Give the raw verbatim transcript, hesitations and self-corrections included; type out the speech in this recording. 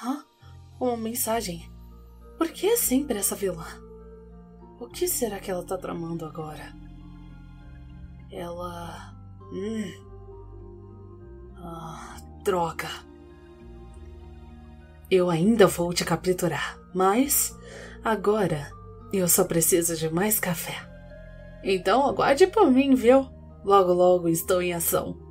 Hã? Uma mensagem. Por que é sempre essa vilã? O que será que ela tá tramando agora? Ela... Hum... Ah, droga. Eu ainda vou te capturar, mas... agora eu só preciso de mais café. Então aguarde por mim, viu? Logo logo estou em ação.